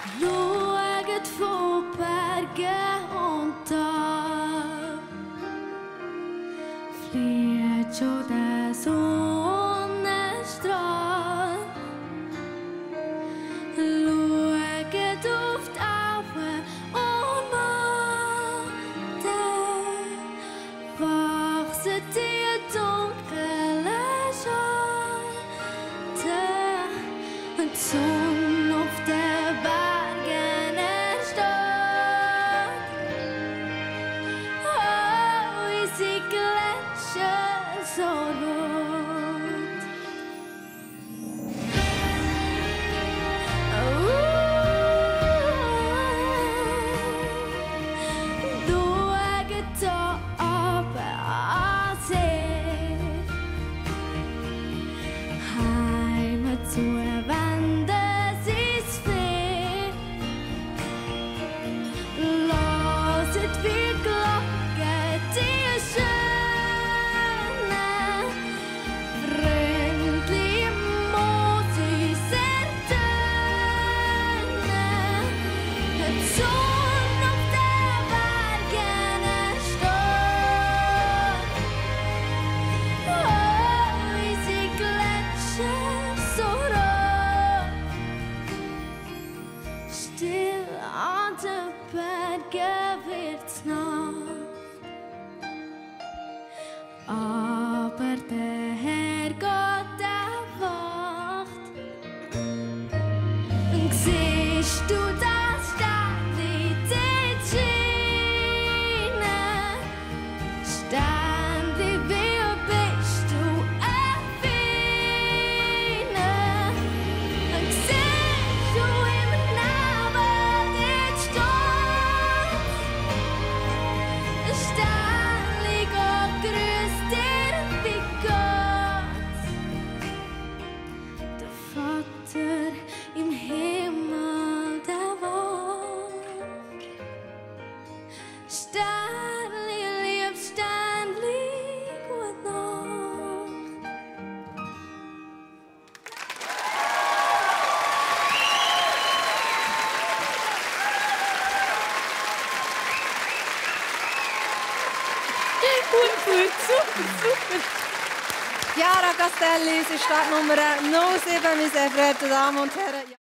Schaut von Bergen und Tal, flieht schon der Sonnenstrahl. Schaut auf die Augen und Maten, wachsen die dunklen Schatten und die Sonne auf den Bergen ersteht. Oh, unsere Gletscher so rot. Schaut da oben an See, Heimat zuwenden sie's Fee. Loset wie Glocken die schönen, freundliche Musik ertönen. Die Sonne auf den Bergen ersteht. Oh, unsere Gletscher so rot. Still an den Bergen wird's Nacht, aber der Herrgott, der wacht. Und siehst du das Städtli dort scheinen? Ständli, wie bist du ein Feiner? Und siehst du im Nebel dort steht? Ständli, Gott grüßt dir wie Gott. Der Vater im Himmel, der wacht. Ständli, liebes Ständli, gute Nacht. Gut, super. Chiara Castelli, unsere Startnummer 07, meine sehr verehrten Damen und Herren.